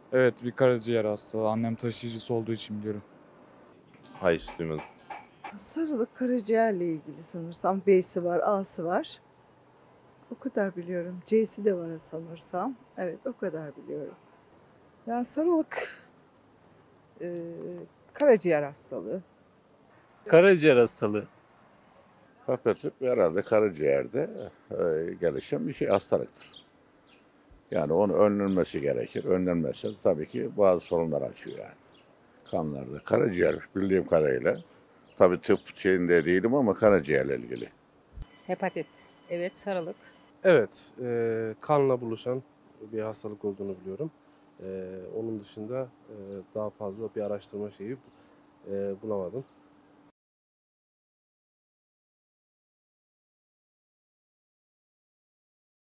Evet, bir karaciğer hastalığı. Annem taşıyıcısı olduğu için biliyorum. Hayır, hiç duymadım. Sarılık karaciğerle ilgili sanırsam. B'si var, A'sı var. O kadar biliyorum. C'si de var sanırsam. Evet, o kadar biliyorum. Yani sarılık, e, karaciğer hastalığı. Karaciğer hastalığı. Hepatit herhalde karaciğerde gelişen bir şey hastalıktır. Yani onu önlenmesi gerekir. Önlenmezse tabii ki bazı sorunlar açıyor yani. Kanlarda. Karaciğer bildiğim kadarıyla. Tabii tıp şeyinde değilim ama karaciğerle ilgili. Hepatit. Evet, sarılık. Evet, kanla buluşan bir hastalık olduğunu biliyorum. Onun dışında daha fazla bir araştırma şeyi bulamadım.